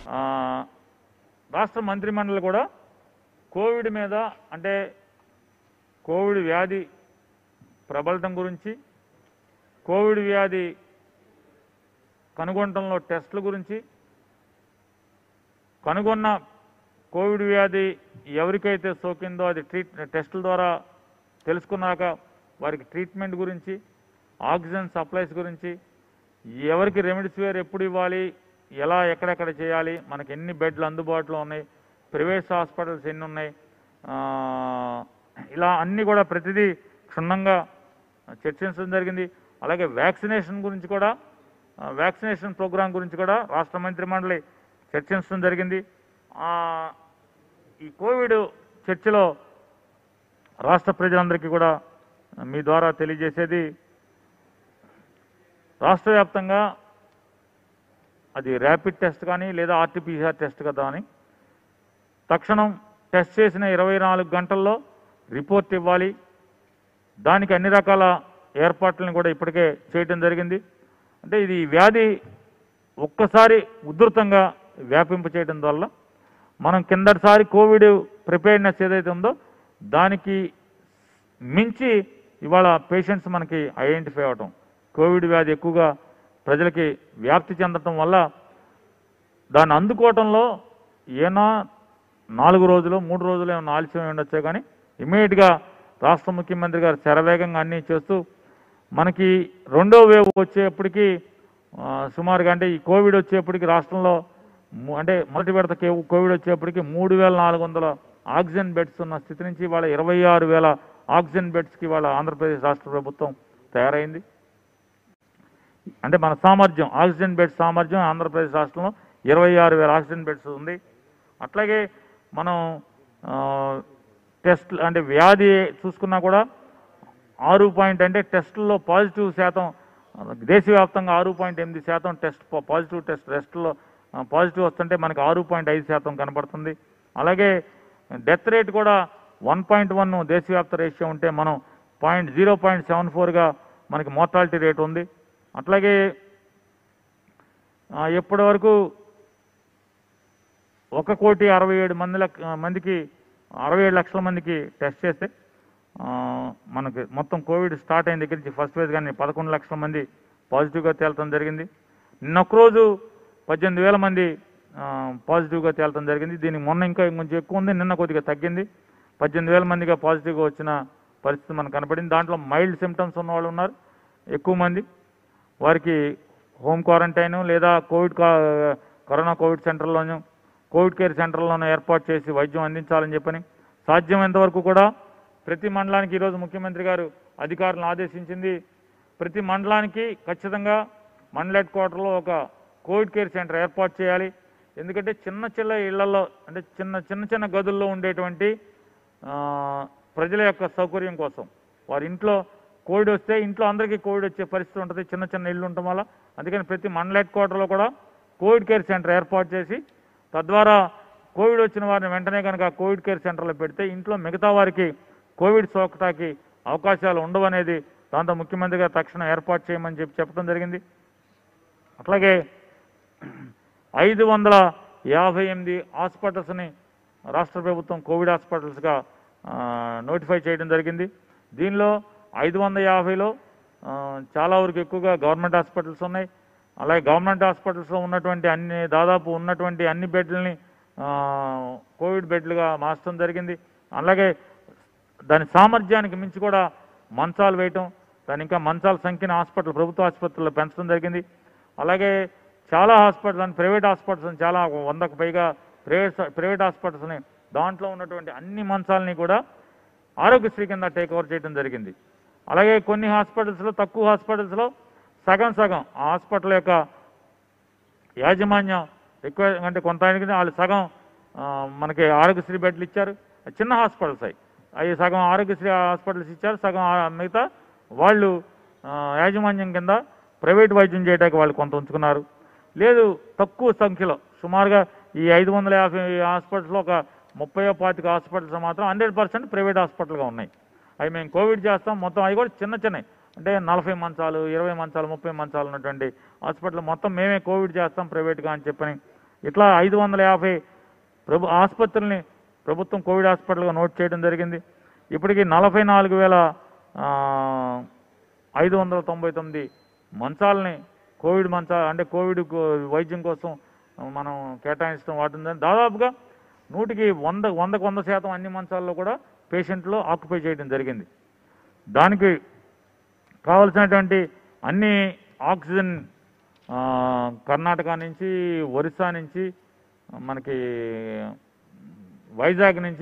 రాష్ట్ర మంత్రిమండలి కూడా కోవిడ్ మీద అంటే కోవిడ్ వ్యాధి ప్రబలటం గురించి, కోవిడ్ వ్యాధి కనుగొనడంలో టెస్టుల గురించి, కనుగొన్న కోవిడ్ వ్యాధి ఎవరికైతే సోకిందో అది టెస్టుల ద్వారా తెలుసుకున్నాక వారికి ట్రీట్మెంట్ గురించి, ఆక్సిజన్ సప్లైస్ గురించి, ఎవరికి రెమిడిసివిర్ ఎప్పుడు ఇవ్వాలి, ఎలా ఎక్కడెక్కడ చేయాలి, మనకి ఎన్ని బెడ్లు అందుబాటులో ఉన్నాయి, ప్రైవేట్ హాస్పిటల్స్ ఎన్ని ఉన్నాయి, ఇలా అన్నీ కూడా ప్రతిదీ క్షుణ్ణంగా చర్చించడం జరిగింది. అలాగే వ్యాక్సినేషన్ గురించి కూడా, వ్యాక్సినేషన్ ప్రోగ్రాం గురించి కూడా రాష్ట్ర మంత్రిమండలి చర్చించడం జరిగింది. ఈ కోవిడ్ చర్చలో రాష్ట్ర ప్రజలందరికీ కూడా మీ ద్వారా తెలియజేసేది, రాష్ట్ర వ్యాప్తంగా అది ర్యాపిడ్ టెస్ట్ కానీ లేదా ఆర్టీపీసీఆర్ టెస్ట్ కదా అని తక్షణం టెస్ట్ చేసిన 24 గంటల్లో రిపోర్ట్ ఇవ్వాలి. దానికి అన్ని రకాల ఏర్పాట్లను కూడా ఇప్పటికే చేయడం జరిగింది. అంటే ఇది వ్యాధి ఒక్కసారి ఉధృతంగా వ్యాపింప చేయడం వల్ల మనం కిందటిసారి కోవిడ్ ప్రిపేర్నెస్ ఏదైతే ఉందో దానికి మించి ఇవాళ పేషెంట్స్ మనకి ఐడెంటిఫై అవటం, కోవిడ్ వ్యాధి ఎక్కువగా ప్రజలకి వ్యాప్తి చెందటం వల్ల దాన్ని అందుకోవటంలో ఏనా 4 రోజులు 3 రోజులు ఏమైనా ఆలస్యం ఉండొచ్చే కానీ ఇమీడియట్గా రాష్ట్ర ముఖ్యమంత్రి గారు శరవేగంగా అన్నీ చేస్తూ మనకి రెండో వేవ్ వచ్చేప్పటికి సుమారుగా అంటే ఈ కోవిడ్ వచ్చేప్పటికి రాష్ట్రంలో అంటే మొదటి విడత కోవిడ్ వచ్చేప్పటికి 3,400 ఆక్సిజన్ బెడ్స్ ఉన్న స్థితి నుంచి ఇవాళ 26,000 ఆక్సిజన్ బెడ్స్కి ఇవాళ ఆంధ్రప్రదేశ్ రాష్ట్ర ప్రభుత్వం తయారైంది. అంటే మన సామర్థ్యం, ఆక్సిజన్ బెడ్స్ సామర్థ్యం ఆంధ్రప్రదేశ్ రాష్ట్రంలో 26,000 ఆక్సిజన్ బెడ్స్ ఉంది. అట్లాగే మనం టెస్ట్ అంటే వ్యాధి చూసుకున్నా కూడా 6 అంటే టెస్టుల్లో పాజిటివ్ శాతం దేశవ్యాప్తంగా 6.8% టెస్ట్ పాజిటివ్ టెస్ట్ టెస్టుల్లో పాజిటివ్ వస్తుంటే మనకి 6.5% కనబడుతుంది. అలాగే డెత్ రేట్ కూడా 1.1 దేశవ్యాప్త రేషియో ఉంటే మనం 0.74గా మనకి మోర్టాలిటీ రేట్ ఉంది. అట్లాగే ఇప్పటి వరకు 1,67 లక్షల మందికి టెస్ట్ చేస్తే మనకి మొత్తం కోవిడ్ స్టార్ట్ అయిన దగ్గర నుంచి ఫస్ట్ ఫేజ్ కానీ 11 లక్షల మంది పాజిటివ్గా తేలటం జరిగింది. నిన్న ఒక్కరోజు 18,000 మంది పాజిటివ్గా తేలటం జరిగింది. దీనికి మొన్న ఇంకా కొంచెం ఎక్కువ ఉంది, నిన్న కొద్దిగా తగ్గింది. 18,000 మందిగా పాజిటివ్గా వచ్చిన పరిస్థితి మనకు కనపడింది. దాంట్లో మైల్డ్ సిమ్టమ్స్ ఉన్న వాళ్ళు ఉన్నారు ఎక్కువ మంది. వారికి హోమ్ క్వారంటైన్ లేదా కరోనా కోవిడ్ సెంటర్లోనూ కోవిడ్ కేర్ సెంటర్లోనూ ఏర్పాటు చేసి వైద్యం అందించాలని చెప్పని సాధ్యమైనంత వరకు కూడా ప్రతి మండలానికి ఈరోజు ముఖ్యమంత్రి గారు అధికారులను ఆదేశించింది. ప్రతి మండలానికి ఖచ్చితంగా మండల హెడ్ క్వార్టర్లో ఒక కోవిడ్ కేర్ సెంటర్ ఏర్పాటు చేయాలి. ఎందుకంటే చిన్న ఇళ్లలో అంటే చిన్న గదుల్లో ఉండేటువంటి ప్రజల యొక్క సౌకర్యం కోసం వారి ఇంట్లో కోవిడ్ వస్తే ఇంట్లో అందరికీ కోవిడ్ వచ్చే పరిస్థితి ఉంటుంది, చిన్న ఇళ్ళు ఉండటం వల్ల. అందుకని ప్రతి మండల హెడ్ క్వార్టర్లో కూడా కోవిడ్ కేర్ సెంటర్ ఏర్పాటు చేసి తద్వారా కోవిడ్ వచ్చిన వారిని వెంటనే కనుక కోవిడ్ కేర్ సెంటర్లో పెడితే ఇంట్లో మిగతా వారికి కోవిడ్ సోకటానికి అవకాశాలు ఉండవనేది దాంతో ముఖ్యమంత్రి గారు తక్షణం ఏర్పాటు చేయమని చెప్పడం జరిగింది. అట్లాగే 558 హాస్పిటల్స్ని రాష్ట్ర ప్రభుత్వం కోవిడ్ హాస్పిటల్స్గా నోటిఫై చేయడం జరిగింది. దీనిలో 550లో చాలా వరకు ఎక్కువగా గవర్నమెంట్ హాస్పిటల్స్ ఉన్నాయి. అలాగే గవర్నమెంట్ హాస్పిటల్స్లో ఉన్నటువంటి దాదాపు ఉన్నటువంటి అన్ని బెడ్లని కోవిడ్ బెడ్లుగా మార్చడం జరిగింది. అలాగే దాని సామర్థ్యానికి మించి కూడా మంచాలు వేయటం, దాని ఇంకా మంచాల సంఖ్యను ప్రభుత్వ ఆసుపత్రుల్లో పెంచడం జరిగింది. అలాగే చాలా హాస్పిటల్స్ ప్రైవేట్ హాస్పిటల్స్ చాలా 100కు పైగా ప్రైవేట్ హాస్పిటల్స్ని దాంట్లో ఉన్నటువంటి అన్ని మంచాలని కూడా ఆరోగ్యశ్రీ కింద టేక్ ఓవర్ చేయడం జరిగింది. అలాగే కొన్ని హాస్పిటల్స్లో తక్కువ హాస్పిటల్స్లో సగం ఆ హాస్పిటల్ యొక్క యాజమాన్యం ఎక్కువ అంటే కొంత వాళ్ళు సగం మనకి ఆరోగ్యశ్రీ బెడ్లు ఇచ్చారు. చిన్న హాస్పిటల్స్ అవి సగం ఆరోగ్యశ్రీ హాస్పిటల్స్ ఇచ్చారు, సగం మిగతా వాళ్ళు యాజమాన్యం కింద ప్రైవేట్ వైద్యం చేయడానికి వాళ్ళు కొంత ఉంచుకున్నారు. లేదు తక్కువ సంఖ్యలో సుమారుగా ఈ 550 హాస్పిటల్స్లో ఒక 30-25 హాస్పిటల్స్ మాత్రం 100% ప్రైవేట్ హాస్పిటల్గా ఉన్నాయి. అవి మేము కోవిడ్ చేస్తాం మొత్తం అవి కూడా చిన్నవి అంటే 40 మంచాలు 20 మంచాలు 30 మంచాలు ఉన్నటువంటి హాస్పిటల్ మొత్తం మేమే కోవిడ్ చేస్తాం ప్రైవేట్గా అని చెప్పని ఇట్లా 550 ఆసుపత్రుల్ని ప్రభుత్వం కోవిడ్ హాస్పిటల్గా నోట్ చేయడం జరిగింది. ఇప్పటికీ 44,599 మంచాలని కోవిడ్ అంటే కోవిడ్ వైద్యం కోసం మనం కేటాయించడం వాటిని దాదాపుగా 100% అన్ని మంచాల్లో కూడా పేషెంట్లు ఆక్యుపై చేయడం జరిగింది. దానికి కావలసినటువంటి అన్ని ఆక్సిజన్ కర్ణాటక నుంచి, ఒరిస్సా నుంచి, మనకి వైజాగ్ నుంచి,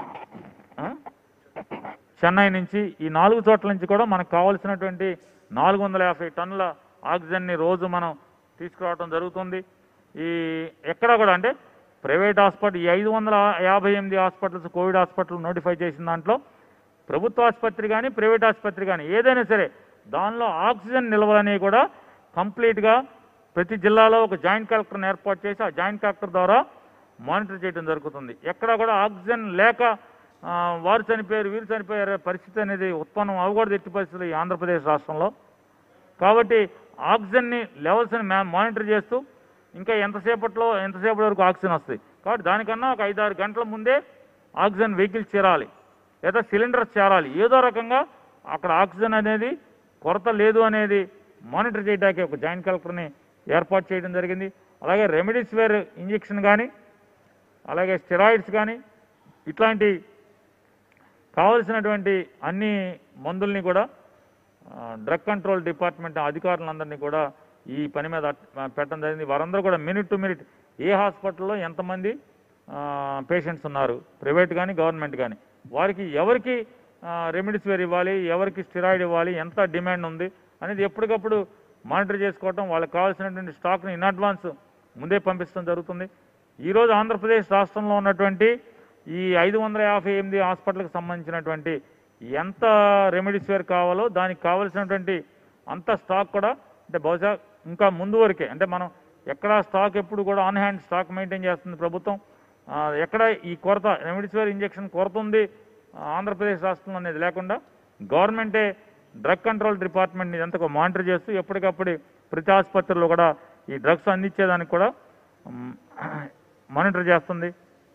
చెన్నై నుంచి, ఈ 4 చోట్ల నుంచి కూడా మనకు కావాల్సినటువంటి 450 టన్నుల ఆక్సిజన్ని రోజు మనం తీసుకురావడం జరుగుతుంది. ఈ ఎక్కడ కూడా అంటే ప్రైవేట్ హాస్పిటల్ ఈ 558 హాస్పిటల్స్ కోవిడ్ హాస్పిటల్ నోటిఫై చేసిన దాంట్లో ప్రభుత్వ ఆసుపత్రి కానీ ప్రైవేట్ ఆసుపత్రి కానీ ఏదైనా సరే దానిలో ఆక్సిజన్ నిల్వలనేవి కూడా కంప్లీట్గా ప్రతి జిల్లాలో ఒక జాయింట్ కలెక్టర్ని ఏర్పాటు చేసి ఆ జాయింట్ కలెక్టర్ ద్వారా మానిటర్ చేయడం జరుగుతుంది. ఎక్కడ కూడా ఆక్సిజన్ లేక వారు చనిపోయారు వీరు చనిపోయారు పరిస్థితి అనేది ఉత్పన్నం అవ్వకూడదు ఎట్టి పరిస్థితులు ఈ ఆంధ్రప్రదేశ్ రాష్ట్రంలో. కాబట్టి ఆక్సిజన్ని లెవెల్స్ని మానిటర్ చేస్తూ ఇంకా ఎంతసేపటి వరకు ఆక్సిజన్ వస్తుంది. కాబట్టి దానికన్నా ఒక 5-6 గంటల ముందే ఆక్సిజన్ వెహికల్స్ చేరాలి లేదా సిలిండర్స్ చేరాలి. ఏదో రకంగా అక్కడ ఆక్సిజన్ అనేది కొరత లేదు అనేది మానిటర్ చేయడానికి ఒక జాయింట్ కలెక్టర్ని ఏర్పాటు చేయడం జరిగింది. అలాగే రెమిడిసివిర్ ఇంజెక్షన్ కానీ అలాగే స్టెరాయిడ్స్ కానీ ఇట్లాంటి కావలసినటువంటి అన్ని మందుల్ని కూడా డ్రగ్ కంట్రోల్ డిపార్ట్మెంట్ అధికారులందరినీ కూడా ఈ పని మీద పెట్టడం జరిగింది. వారందరూ కూడా మినిట్ టు మినిట్ ఏ హాస్పిటల్లో ఎంతమంది పేషెంట్స్ ఉన్నారు, ప్రైవేట్ కానీ గవర్నమెంట్ కానీ, వారికి ఎవరికి రెమిడిసివిర్ ఇవ్వాలి, ఎవరికి స్టెరాయిడ్ ఇవ్వాలి, ఎంత డిమాండ్ ఉంది అనేది ఎప్పటికప్పుడు మానిటర్ చేసుకోవటం, వాళ్ళకి కావాల్సినటువంటి స్టాక్ని ఇన్ అడ్వాన్స్ ముందే పంపించడం జరుగుతుంది. ఈరోజు ఆంధ్రప్రదేశ్ రాష్ట్రంలో ఉన్నటువంటి ఈ 558 హాస్పిటల్కి సంబంధించినటువంటి ఎంత రెమిడిసివిర్ కావాలో దానికి కావాల్సినటువంటి అంత స్టాక్ కూడా అంటే బహుశా ఇంకా ముందు వరకే అంటే మనం ఎక్కడ స్టాక్ ఎప్పుడు కూడా ఆన్ హ్యాండ్ స్టాక్ మెయింటైన్ చేస్తుంది ప్రభుత్వం. ఎక్కడ ఈ కొరత రెమిడిసివిర్ ఇంజెక్షన్ కొరత ఉంది ఆంధ్రప్రదేశ్ రాష్ట్రంలో అనేది లేకుండా గవర్నమెంటే డ్రగ్ కంట్రోల్ డిపార్ట్మెంట్ని ఇదంతా మానిటర్ చేస్తూ ఎప్పటికప్పుడు ప్రతి ఆసుపత్రిలో కూడా ఈ డ్రగ్స్ అందించేదానికి కూడా మానిటర్ చేస్తుంది.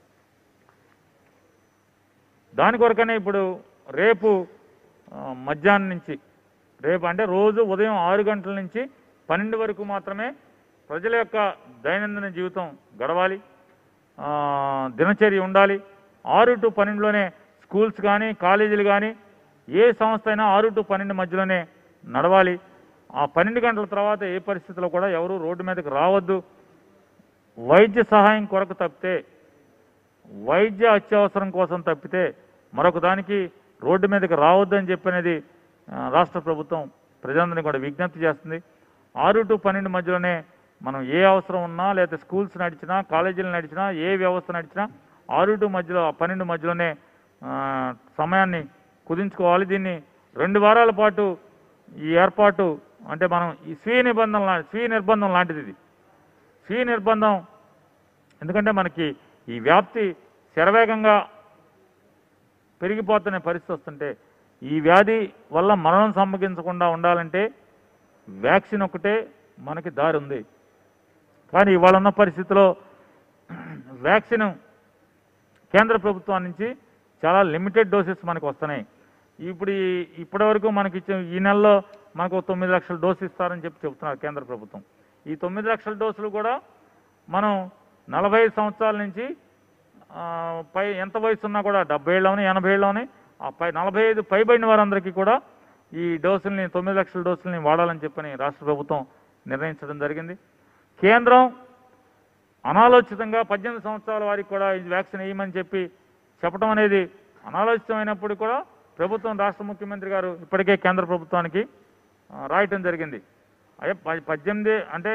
దాని కొరకనే ఇప్పుడు రేపు మధ్యాహ్నం నుంచి రేపు అంటే రోజు ఉదయం 6 గంటల నుంచి 12 వరకు మాత్రమే ప్రజల యొక్క దైనందిన జీవితం గడవాలి, దినచర్య ఉండాలి. 6 to 12లోనే స్కూల్స్ కానీ కాలేజీలు కానీ ఏ సంస్థ అయినా 6 to 12 మధ్యలోనే నడవాలి. ఆ 12 గంటల తర్వాత ఏ పరిస్థితిలో కూడా ఎవరు రోడ్డు మీదకి రావద్దు. వైద్య సహాయం కొరకు తప్పితే వైద్య అత్యవసరం కోసం తప్పితే మరొక దానికి రోడ్డు మీదకి రావద్దని చెప్పనేది రాష్ట్ర ప్రభుత్వం ప్రజలందరినీ కూడా విజ్ఞప్తి చేస్తుంది. 6 to 12 మధ్యలోనే మనం ఏ అవసరం ఉన్నా లేదా స్కూల్స్ నడిచినా కాలేజీలు నడిచినా ఏ వ్యవస్థ నడిచినా 6 to 12 మధ్యలోనే సమయాన్ని కుదించుకోవాలి. దీన్ని 2 వారాల పాటు ఈ ఏర్పాటు అంటే మనం ఈ స్వీయ నిర్బంధం లాంటిది. ఇది స్వీయ నిర్బంధం ఎందుకంటే మనకి ఈ వ్యాప్తి శరవేగంగా పెరిగిపోతున్న పరిస్థితి వస్తుంటే ఈ వ్యాధి వల్ల మరణం సంభవించకుండా ఉండాలంటే వ్యాక్సిన్ ఒకటే మనకి దారి ఉంది. కానీ ఇవాళ ఉన్న పరిస్థితిలో వ్యాక్సిన్ కేంద్ర ప్రభుత్వం నుంచి చాలా లిమిటెడ్ డోసెస్ మనకు వస్తున్నాయి. ఇప్పటి వరకు మనకి ఈ నెలలో మనకు 9 లక్షల డోసు ఇస్తారని చెప్తున్నారు కేంద్ర ప్రభుత్వం. ఈ 9 లక్షల డోసులు కూడా మనం 45 సంవత్సరాల నుంచి ఎంత వయసు ఉన్నా కూడా 70 ఏళ్ళలోని 80 ఏళ్ళలోని 45 పైబడిన వారందరికీ కూడా ఈ డోసుల్ని 9 లక్షల డోసుల్ని వాడాలని చెప్పని రాష్ట్ర ప్రభుత్వం నిర్ణయించడం జరిగింది. కేంద్రం అనాలోచితంగా 18 సంవత్సరాల వారికి కూడా ఈ వ్యాక్సిన్ వేయమని చెప్పడం అనేది అనాలోచితమైనప్పుడు కూడా ప్రభుత్వం రాష్ట్ర ముఖ్యమంత్రి గారు ఇప్పటికే కేంద్ర ప్రభుత్వానికి రాయటం జరిగింది. అదే 18 అంటే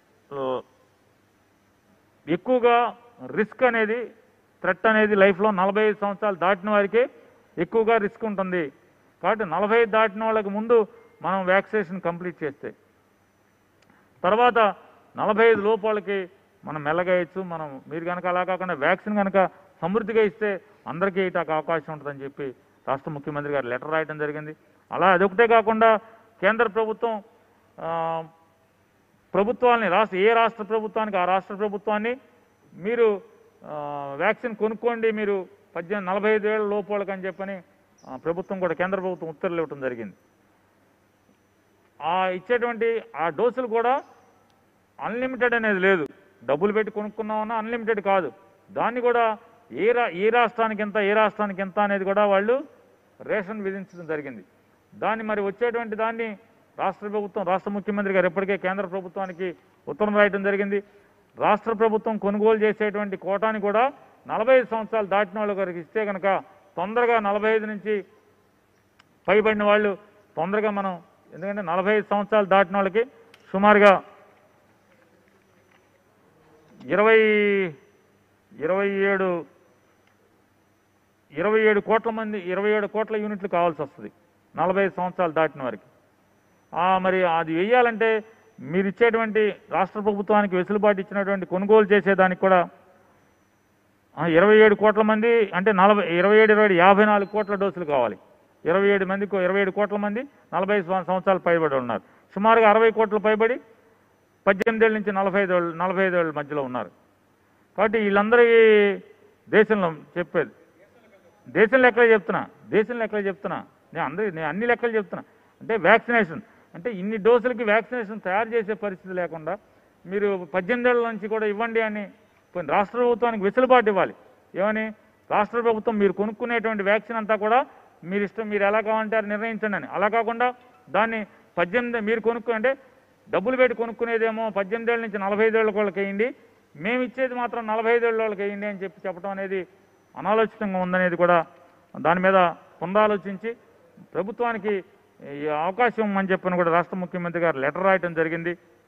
ఎక్కువగా రిస్క్ అనేది థ్రెట్ అనేది లైఫ్లో 45 సంవత్సరాలు దాటిన వారికి ఎక్కువగా రిస్క్ ఉంటుంది. కాబట్టి 45 దాటిన వాళ్ళకి ముందు మనం వ్యాక్సినేషన్ కంప్లీట్ చేస్తే తర్వాత 45 లోపు వాళ్ళకి మనం మెల్లగా ఇచ్చు మీరు కనుక అలా కాకుండా వ్యాక్సిన్ కనుక సమృద్ధిగా ఇస్తే అందరికీ ఇటాక అవకాశం ఉంటుందని చెప్పి రాష్ట్ర ముఖ్యమంత్రి గారు లెటర్ రాయడం జరిగింది. అలా అదొకటే కాకుండా కేంద్ర ప్రభుత్వం ప్రభుత్వాన్ని ఏ రాష్ట్ర ప్రభుత్వానికి ఆ రాష్ట్ర ప్రభుత్వాన్ని మీరు వ్యాక్సిన్ కొనుక్కోండి మీరు 45 ఏళ్ళ లోపు వాళ్ళకని చెప్పని ప్రభుత్వం కూడా కేంద్ర ప్రభుత్వం ఉత్తర్వులు ఇవ్వడం జరిగింది. ఇచ్చేటువంటి ఆ డోసులు కూడా అన్లిమిటెడ్ అనేది లేదు. డబ్బులు పెట్టి కొనుక్కున్నామన్నా అన్లిమిటెడ్ కాదు. దాన్ని కూడా ఏ రాష్ట్రానికి ఎంత అనేది కూడా వాళ్ళు రేషన్ విధించడం జరిగింది. దాన్ని మరి వచ్చేటువంటి దాన్ని రాష్ట్ర ముఖ్యమంత్రి గారు ఇప్పటికే కేంద్ర ప్రభుత్వానికి ఉత్తరం రాయడం జరిగింది. రాష్ట్ర ప్రభుత్వం కొనుగోలు చేసేటువంటి కోటాని కూడా 45 సంవత్సరాలు దాటిన వాళ్ళ గారికి ఇస్తే కనుక తొందరగా 45 నుంచి పైబడిన వాళ్ళు తొందరగా మనం, ఎందుకంటే 45 సంవత్సరాలు దాటిన వాళ్ళకి సుమారుగా 27 కోట్ల మంది 27 కోట్ల యూనిట్లు కావాల్సి వస్తుంది 45 సంవత్సరాలు దాటిన వారికి. మరి అది వేయాలంటే మీరు ఇచ్చేటువంటి రాష్ట్ర ప్రభుత్వానికి వెసులుబాటు ఇచ్చినటువంటి కొనుగోలు చేసేదానికి కూడా 27 కోట్ల మంది అంటే 54 కోట్ల డోసులు కావాలి. 27 కోట్ల మంది 45 సంవత్సరాలు పైబడి ఉన్నారు. సుమారుగా 60 కోట్ల పైబడి 18 ఏళ్ళ నుంచి 45 ఏళ్ళ మధ్యలో ఉన్నారు. కాబట్టి వీళ్ళందరికీ దేశంలో చెప్పేది, దేశంలో ఎక్కడ చెప్తున్నా నేను అన్ని లెక్కలు చెప్తున్నా. అంటే వ్యాక్సినేషన్ అంటే ఇన్ని డోసులకి వ్యాక్సినేషన్ తయారు చేసే పరిస్థితి లేకుండా మీరు 18 ఏళ్ళ నుంచి కూడా ఇవ్వండి అని రాష్ట్ర ప్రభుత్వానికి వెసులుబాటు ఇవ్వాలి. ఏమని, రాష్ట్ర ప్రభుత్వం మీరు కొనుక్కునేటువంటి వ్యాక్సిన్ అంతా కూడా మీరు ఇష్టం, మీరు ఎలా కావాలంటారు నిర్ణయించండి అని. అలా కాకుండా దాన్ని 18 మీరు అంటే డబ్బులు పెట్టి కొనుక్కునేదేమో 18 ఏళ్ళ నుంచి 45 ఏళ్ళ వాళ్ళకి వేయండి, మేము ఇచ్చేది మాత్రం 45 ఏళ్ళ వాళ్ళకి వేయండి అని చెప్పడం అనేది అనాలోచితంగా ఉందనేది కూడా దాని మీద పునరాలోచించి ప్రభుత్వానికి ఈ అవకాశం అని చెప్పని కూడా రాష్ట్ర ముఖ్యమంత్రి గారు లెటర్ రాయటం జరిగింది.